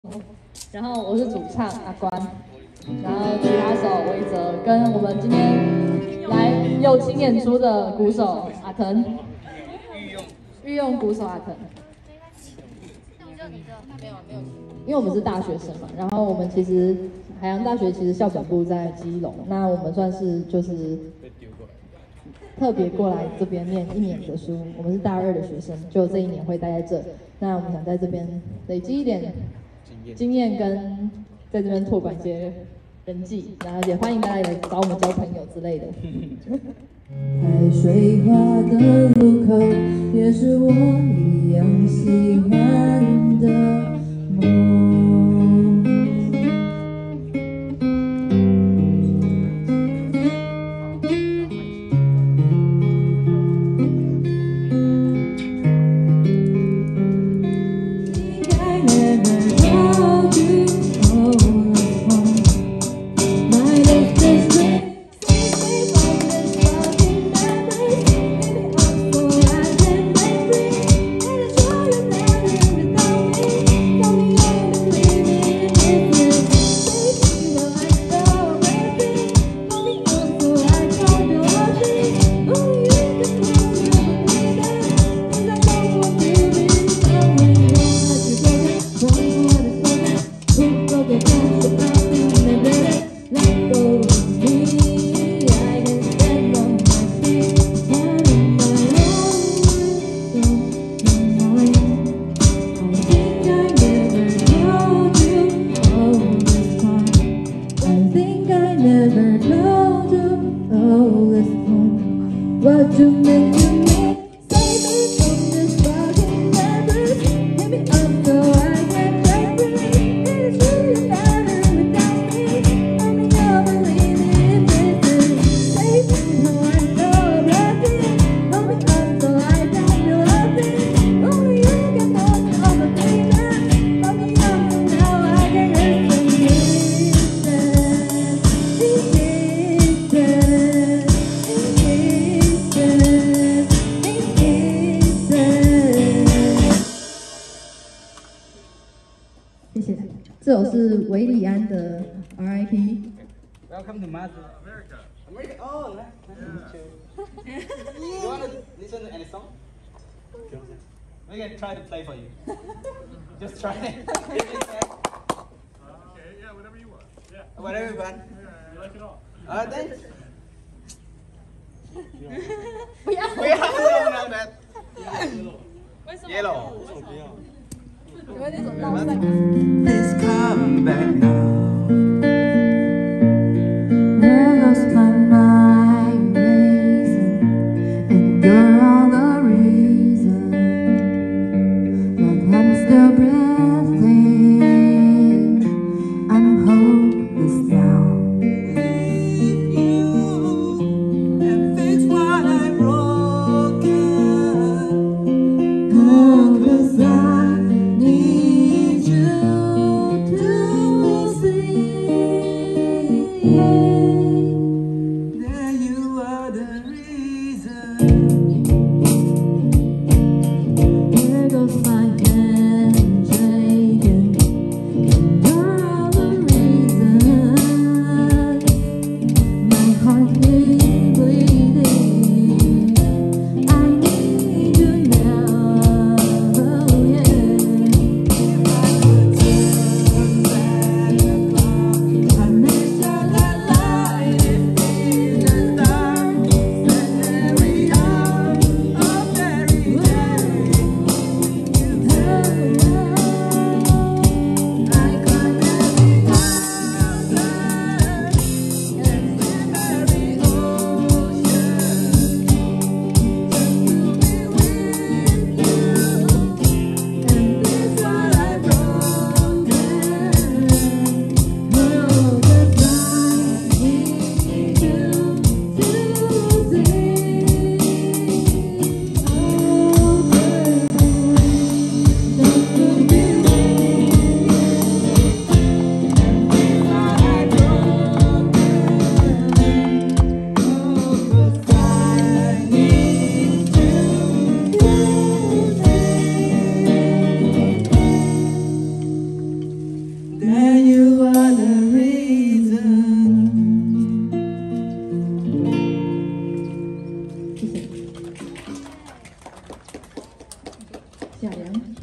然后我是主唱阿关，然后吉他手韦泽，跟我们今天来友情演出的鼓手阿腾，御用鼓手阿腾。没有，因为我们是大学生嘛，然后我们其实海洋大学其实校本部在基隆，那我们算是就是特别过来这边念1年的书，我们是大2的学生，就这1年会待在这。那我们想在这边累积一点经验，跟在这边拓展一些人际，然后也欢迎大家来找我们交朋友之类的。 海水化的路口，也是我一样喜欢的梦。What you meant to me, save me from this fucking memories. Hit me up so I can break free. It's really better without me. Only you're believing this. Save me how I'm so lucky. Hold me up so I can feel loving. Only you can know all the things. Only you now I can谢谢。这首是韦礼安的 R.I.P. Welcome to America. America. Oh, nice to meet you. You want to listen to any song? We can try to play for you. Just try it. Okay, yeah, whatever you want. Yeah. Whatever you want. You like it all. Thanks. 不要， 不要 know that. 为什么 Yellow. 有没有那种闹赛？ Please come back now. I lost my mind racing, and you're all the reason. But I'm still breathing. I'm hopeless now. 贾良。